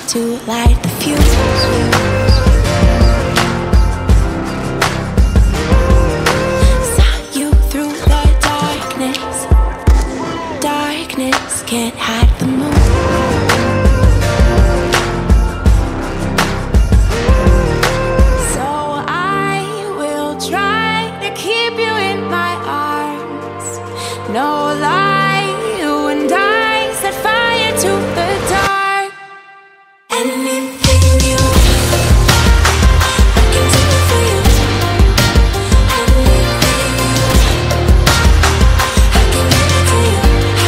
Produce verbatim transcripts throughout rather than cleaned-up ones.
to light the fuse. Can't hide the moon. So I will try to keep you in my arms. No lie, you and I set fire to the dark. Anything you I can do for you. Anything you I can give it to you.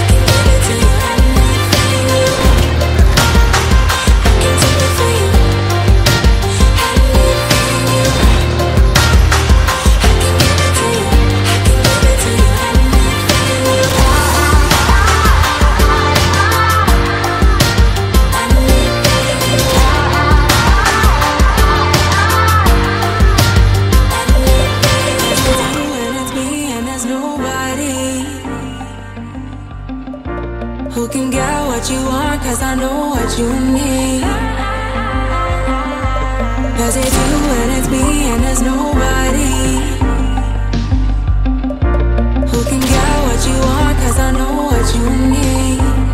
Who can get what you want, cause I know what you need. Cause it's you and it's me and there's nobody. Who can get what you want, cause I know what you need.